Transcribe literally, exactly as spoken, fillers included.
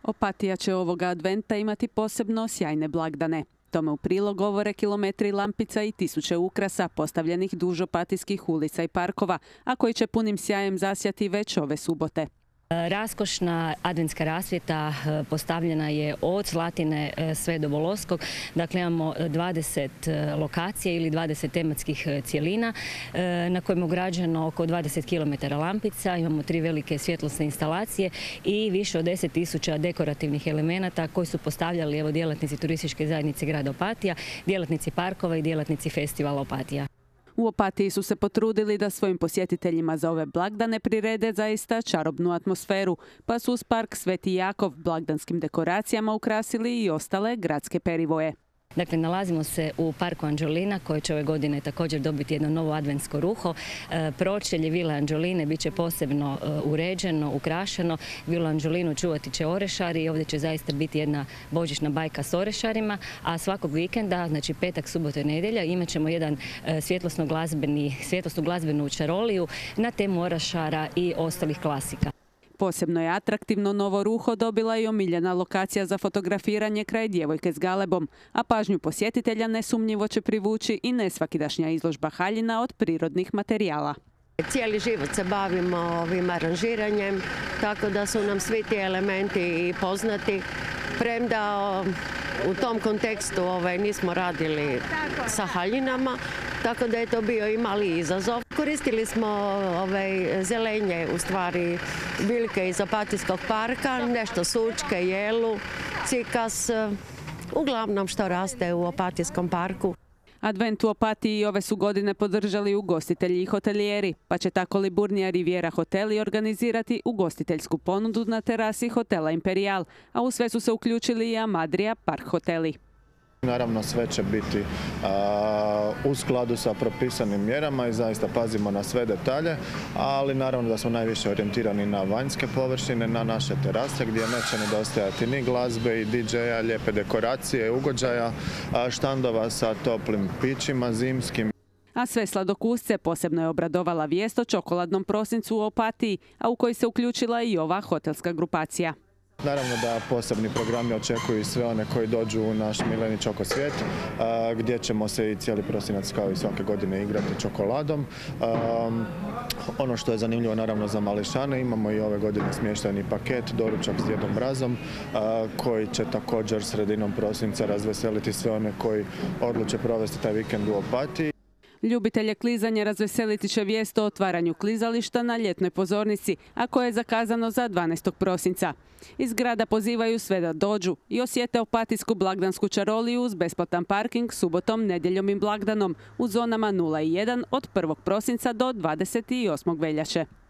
Opatija će ovoga adventa imati posebno sjajne blagdane. Tome u prilog govore kilometri lampica i tisuće ukrasa postavljenih duž opatijskih ulica i parkova, a koji će punim sjajem zasjati već ove subote. Raskošna adventska rasvjeta postavljena je od Slatine sve do Voloskog. Dakle, imamo dvadeset lokacija ili dvadeset tematskih cjelina na kojima je ugrađeno oko dvadeset kilometara lampica. Imamo tri velike svjetlosne instalacije i više od deset tisuća dekorativnih elemenata koji su postavljali evo, djelatnici turističke zajednice grada Opatija, djelatnici parkova i djelatnici festivala Opatija. U Opatiji su se potrudili da svojim posjetiteljima za ove blagdane prirede zaista čarobnu atmosferu, pa su uz park Sveti Jakov blagdanskim dekoracijama ukrasili i ostale gradske perivoje. Dakle, nalazimo se u parku Anđelina koji će ove godine također dobiti jedno novo adventsko ruho. Pročelje Vile Anđeline bit će posebno uređeno, ukrašeno. Vilu Anđelinu čuvati će orešari i ovdje će zaista biti jedna božićna bajka s orešarima, a svakog vikenda, znači petak, subota i nedjelja, imat ćemo jedan svjetlosno glazbeni, svjetlosnu glazbenu čaroliju na temu orešara i ostalih klasika. Posebno je atraktivno novo ruho dobila i omiljena lokacija za fotografiranje kraj Djevojke s galebom, a pažnju posjetitelja nesumnjivo će privući i nesvakidašnja izložba haljina od prirodnih materijala. Cijeli život se bavimo ovim aranžiranjem, tako da su nam svi ti elementi poznati, premda u tom kontekstu ovaj, nismo radili sa haljinama, tako da je to bio i mali izazov. Koristili smo ovaj, zelenje, u stvari biljke iz Opatijskog parka, nešto sučke, jelu, cikas, uglavnom što raste u Opatijskom parku. Advent u Opatiji ove su godine podržali ugostitelji i hotelijeri, pa će tako Liburnija Riviera hoteli organizirati ugostiteljsku ponudu na terasi hotela Imperial, a u sve su se uključili i Amadria Park hoteli. Naravno, sve će biti a, u skladu sa propisanim mjerama i zaista pazimo na sve detalje, ali naravno da smo najviše orijentirani na vanjske površine, na naše terase gdje neće nedostajati ni glazbe i di džeja, lijepe dekoracije, ugođaja, a, štandova sa toplim pićima zimskim. A sve sladokusce posebno je obradovala vijest o čokoladnom prosincu u Opatiji, a u koji se uključila i ova hotelska grupacija. Naravno da posebni programi očekuju i sve one koji dođu u naš mileni čoko svijet, gdje ćemo se i cijeli prosinac kao i svake godine igrati čokoladom. Ono što je zanimljivo naravno za mališane, imamo i ove godine smještajni paket, doručak s Djedom Mrazom, koji će također sredinom prosinca razveseliti sve one koji odluče provesti taj vikend u Opatiji. Ljubitelje klizanja razveseliti će vijest o otvaranju klizališta na ljetnoj pozornici, a koje je zakazano za dvanaestog prosinca. Iz grada pozivaju sve da dođu i osjete opatijsku blagdansku čaroliju uz besplatan parking subotom, nedjeljom i blagdanom u zonama nula i jedan od prvog prosinca do dvadeset osmog veljače.